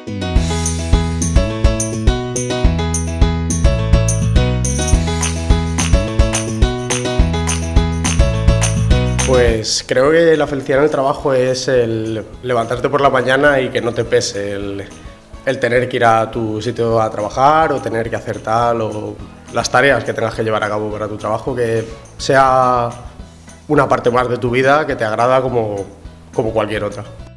Pues creo que la felicidad en el trabajo es el levantarte por la mañana y que no te pese el tener que ir a tu sitio a trabajar o tener que hacer tal o las tareas que tengas que llevar a cabo para tu trabajo, que sea una parte más de tu vida que te agrada como cualquier otra.